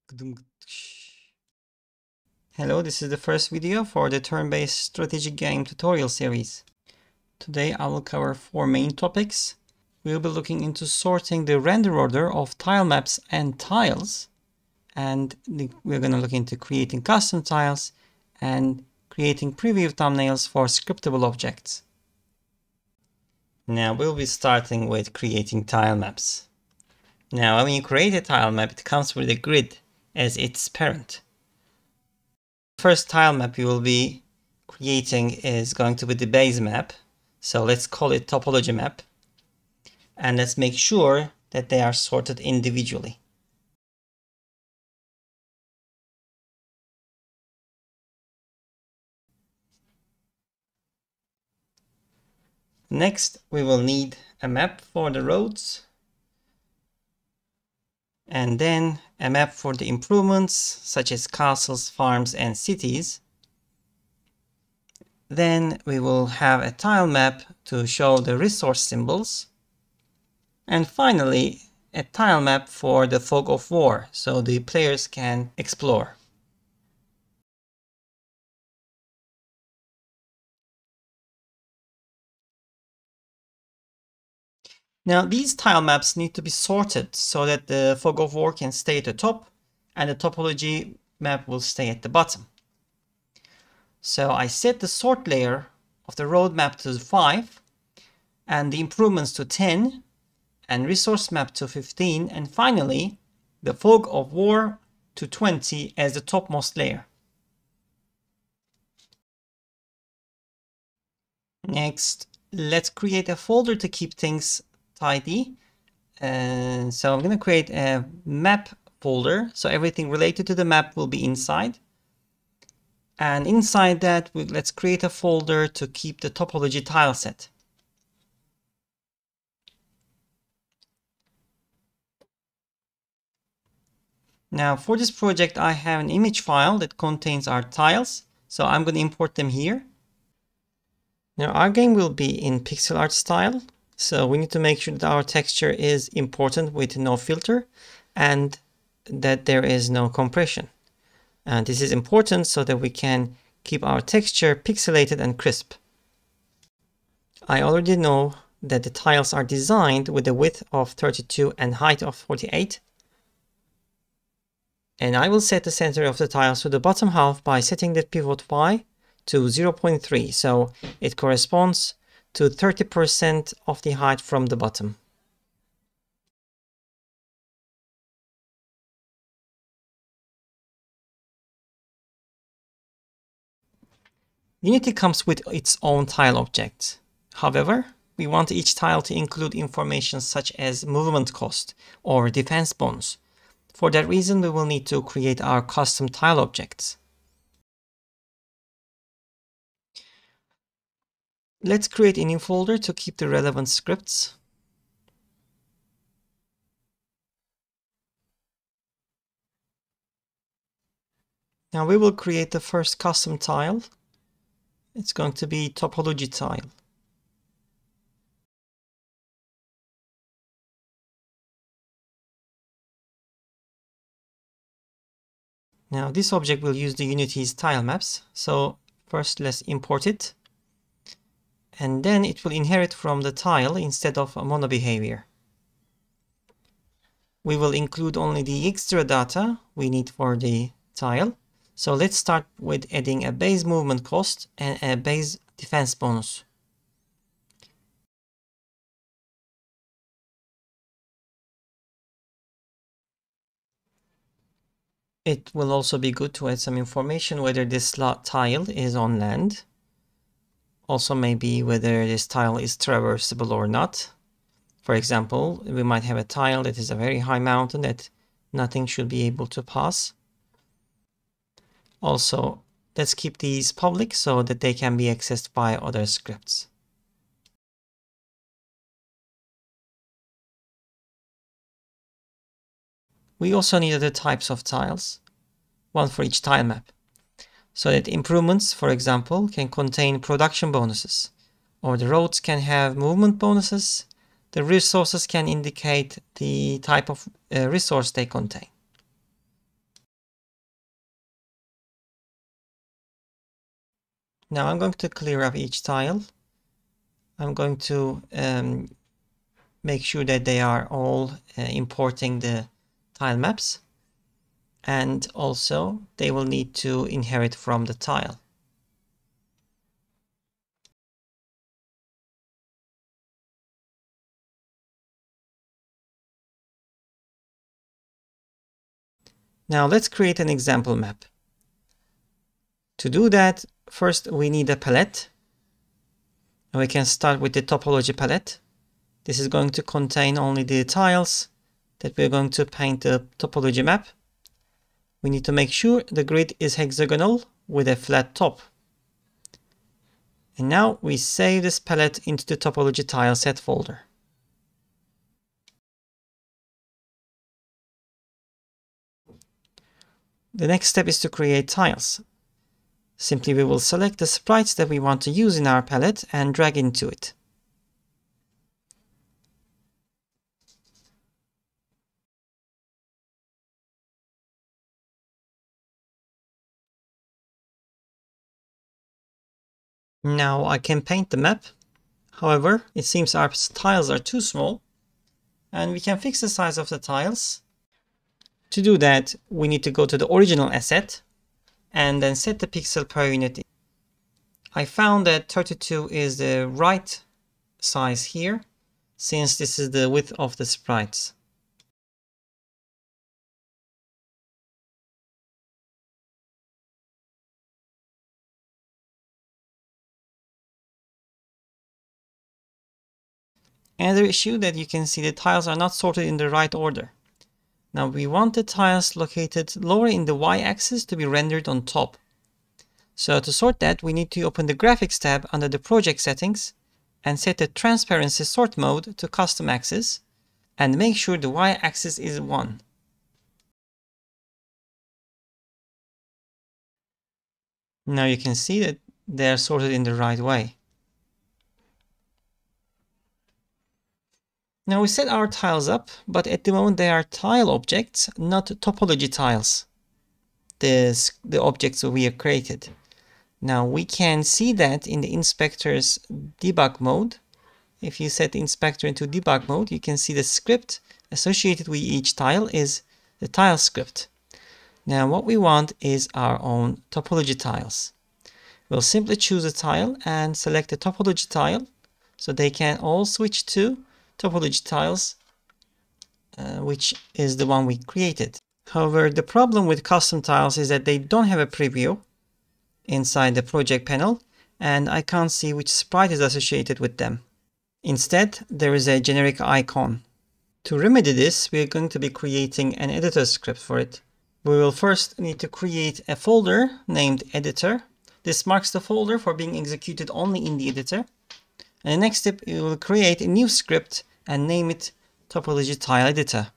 Hello, this is the first video for the turn-based strategic game tutorial series. Today I will cover 4 main topics. We will be looking into sorting the render order of tile maps and tiles. And we're going to look into creating custom tiles and creating preview thumbnails for scriptable objects. Now we'll be starting with creating tile maps. Now when you create a tile map, it comes with a grid as its parent. The first tile map you will be creating is going to be the base map. So let's call it topology map. And let's make sure that they are sorted individually. Next, we will need a map for the roads. And then a map for the improvements, such as castles, farms, and cities. Then we will have a tile map to show the resource symbols. And finally, a tile map for the fog of war, so the players can explore. Now these tile maps need to be sorted so that the fog of war can stay at the top and the topology map will stay at the bottom. So I set the sort layer of the road map to 5 and the improvements to 10 and resource map to 15 and finally the fog of war to 20 as the topmost layer. Next, let's create a folder to keep things tidy. So I'm going to create a map folder. So everything related to the map will be inside. And inside that, let's create a folder to keep the topology tile set. Now for this project, I have an image file that contains our tiles. So I'm going to import them here. Now our game will be in pixel art style. So we need to make sure that our texture is important with no filter and that there is no compression. And this is important so that we can keep our texture pixelated and crisp. I already know that the tiles are designed with a width of 32 and height of 48. And I will set the center of the tiles to the bottom half by setting the pivot Y to 0.3. So it corresponds to 30% of the height from the bottom. Unity comes with its own tile object. However, we want each tile to include information such as movement cost or defense bonus. For that reason, we will need to create our custom tile objects. Let's create a new folder to keep the relevant scripts. Now we will create the first custom tile. It's going to be topology tile. Now this object will use the Unity's tile maps. So first let's import it. And then it will inherit from the tile instead of a mono behavior. We will include only the extra data we need for the tile. So let's start with adding a base movement cost and a base defense bonus. It will also be good to add some information whether this tile is on land. Also maybe whether this tile is traversable or not. For example, we might have a tile that is a very high mountain that nothing should be able to pass. Also, let's keep these public so that they can be accessed by other scripts. We also need other types of tiles, one for each tile map, so that improvements, for example, can contain production bonuses, or the roads can have movement bonuses. The resources can indicate the type of resource they contain. Now I'm going to clear up each tile. I'm going to make sure that they are all importing the tile maps, and also they will need to inherit from the tile. Now let's create an example map. To do that, first we need a palette. And we can start with the topology palette. This is going to contain only the tiles that we're going to paint the topology map. We need to make sure the grid is hexagonal with a flat top. And now we save this palette into the topology tileset folder. The next step is to create tiles. Simply we will select the sprites that we want to use in our palette and drag into it. Now I can paint the map. However, it seems our tiles are too small, and we can fix the size of the tiles. To do that, we need to go to the original asset and then set the pixel per unit. I found that 32 is the right size here, since this is the width of the sprites. Another issue that you can see the tiles are not sorted in the right order. Now we want the tiles located lower in the y-axis to be rendered on top. So to sort that, we need to open the graphics tab under the project settings and set the transparency sort mode to custom axis and make sure the y-axis is 1. Now you can see that they are sorted in the right way. Now we set our tiles up, but at the moment they are tile objects, not topology tiles. The objects that we have created. Now we can see that in the inspector's debug mode. If you set the inspector into debug mode, you can see the script associated with each tile is the tile script. Now what we want is our own topology tiles. We'll simply choose a tile and select the topology tile so they can all switch to topology tiles, which is the one we created. However, the problem with custom tiles is that they don't have a preview inside the project panel, and I can't see which sprite is associated with them. Instead, there is a generic icon. To remedy this, we are going to be creating an editor script for it. We will first need to create a folder named editor. This marks the folder for being executed only in the editor. And the next step, we will create a new script and name it topology tile editor.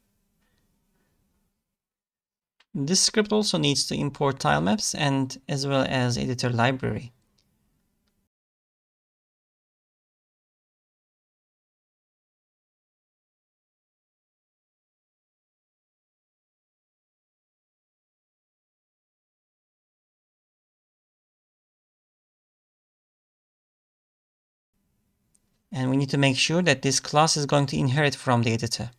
This script also needs to import tile maps and as well as editor library. And we need to make sure that this class is going to inherit from the editor.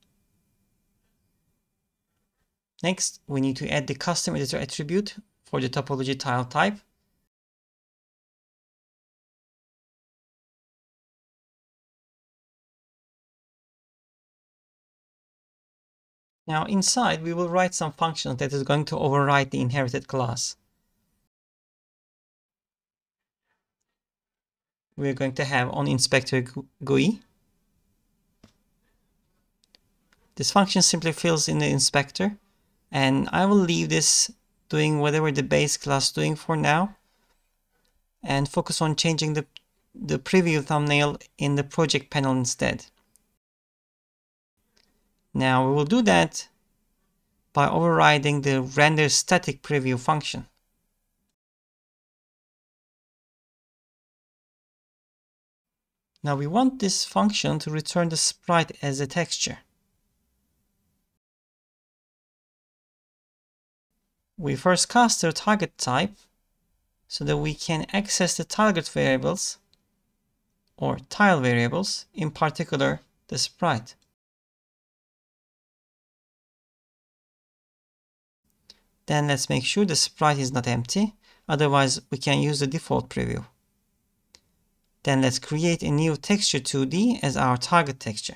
Next, we need to add the custom editor attribute for the topology tile type. Now inside, we will write some functions that is going to override the inherited class. We're going to have on inspector GUI. This function simply fills in the inspector, and I will leave this doing whatever the base class is doing for now and focus on changing the preview thumbnail in the project panel instead. Now we will do that by overriding the render static preview function. Now we want this function to return the sprite as a texture. We first cast the target type so that we can access the target variables or tile variables, in particular the sprite. Then let's make sure the sprite is not empty, otherwise we can use the default preview. Then let's create a new texture 2D as our target texture.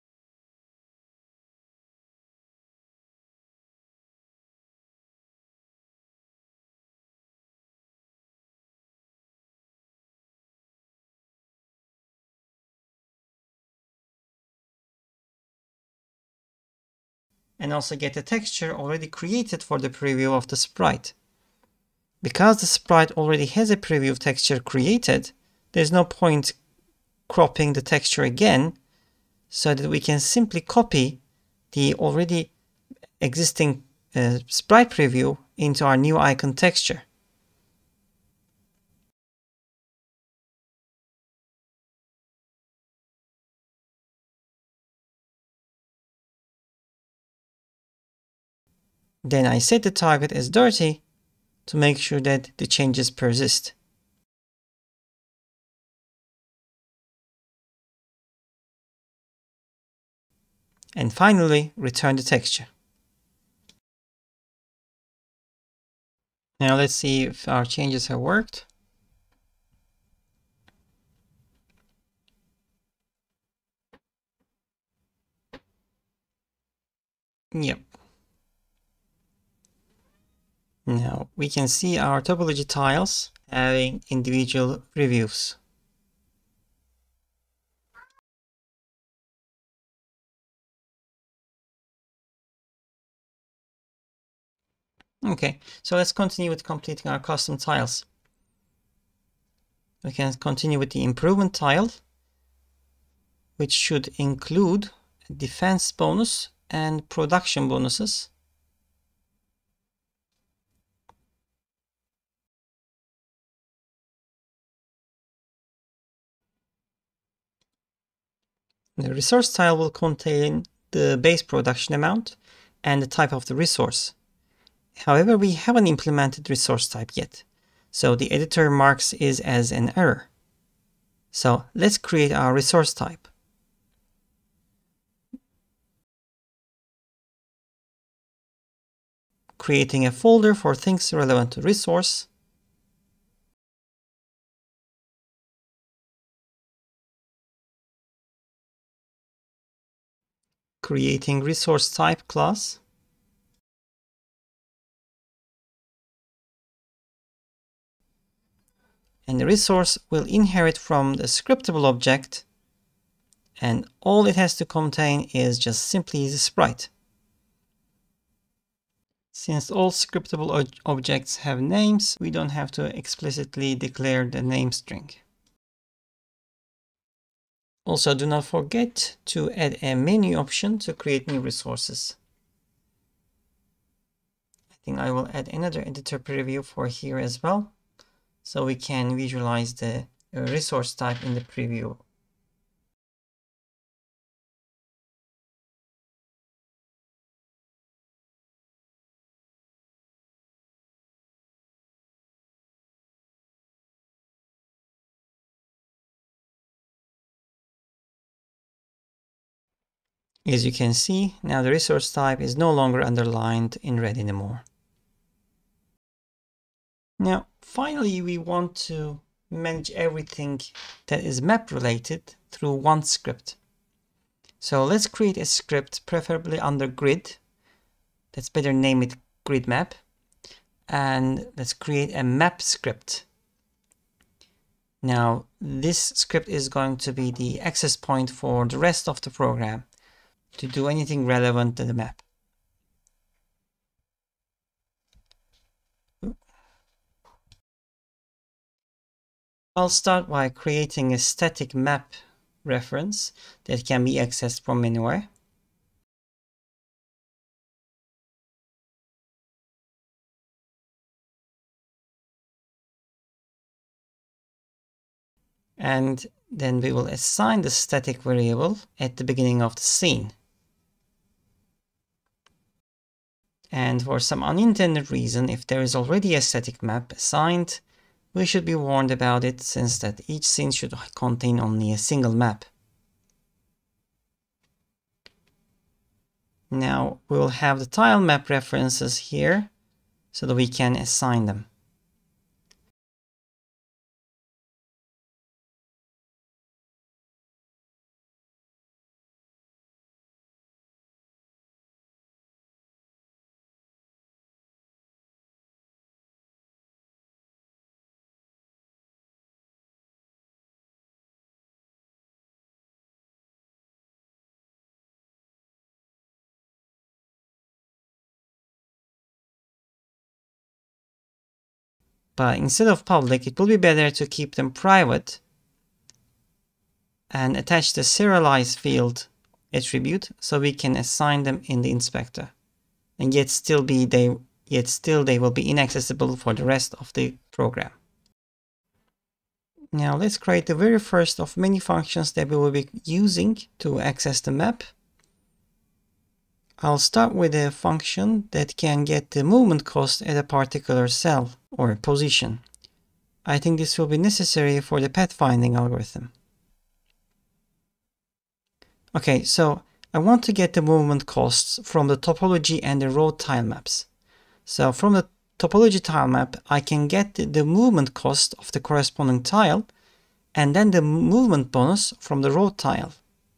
And also get a texture already created for the preview of the sprite. Because the sprite already has a preview texture created, there's no point cropping the texture again, so that we can simply copy the already existing sprite preview into our new icon texture. Then I set the target as dirty to make sure that the changes persist. And finally, return the texture. Now let's see if our changes have worked. Yep. Now we can see our topology tiles having individual previews. Okay, so let's continue with completing our custom tiles. We can continue with the improvement tile, which should include a defense bonus and production bonuses. The resource tile will contain the base production amount and the type of the resource. However, we haven't implemented resource type yet, so the editor marks it as an error. So let's create our resource type. Creating a folder for things relevant to resource. Creating resource type class. And the resource will inherit from the scriptable object, and all it has to contain is just simply the sprite. Since all scriptable objects have names, we don't have to explicitly declare the name string. Also, do not forget to add a menu option to create new resources. I think I will add another editor preview for here as well, so we can visualize the resource type in the preview. As you can see, now the resource type is no longer underlined in red anymore. Now, finally, we want to manage everything that is map related through one script. So let's create a script, preferably under grid. Let's better name it grid map. And let's create a map script. Now, this script is going to be the access point for the rest of the program to do anything relevant to the map. I'll start by creating a static map reference that can be accessed from anywhere. And then we will assign the static variable at the beginning of the scene. And for some unintended reason, if there is already a static map assigned, we should be warned about it since that each scene should contain only a single map. Now we will have the tile map references here so that we can assign them. But instead of public, it will be better to keep them private and attach the serialized field attribute so we can assign them in the inspector. And yet still they will be inaccessible for the rest of the program. Now let's create the very first of many functions that we will be using to access the map. I'll start with a function that can get the movement cost at a particular cell or position. I think this will be necessary for the pathfinding algorithm. Okay, so I want to get the movement costs from the topology and the road tile maps. So from the topology tile map, I can get the movement cost of the corresponding tile and then the movement bonus from the road tile.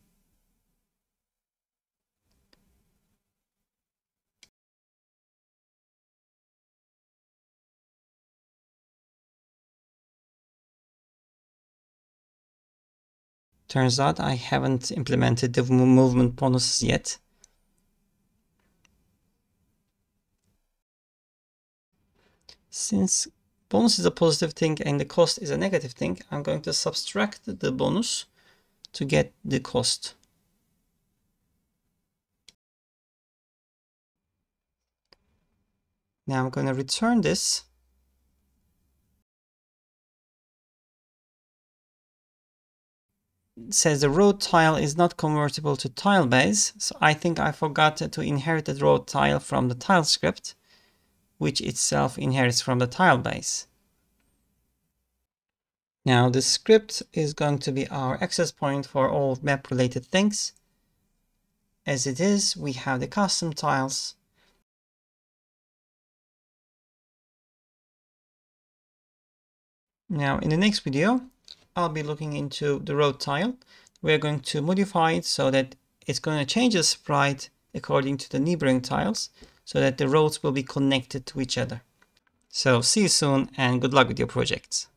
Turns out I haven't implemented the movement bonuses yet. Since bonus is a positive thing and the cost is a negative thing, I'm going to subtract the bonus to get the cost. Now I'm going to return this. It says the road tile is not convertible to tile base, so I think I forgot to inherit the road tile from the tile script, which itself inherits from the tile base. Now the script is going to be our access point for all map related things. As it is, we have the custom tiles. Now in the next video, I'll be looking into the road tile. We're going to modify it so that it's going to change the sprite according to the neighboring tiles so that the roads will be connected to each other. So see you soon and good luck with your projects.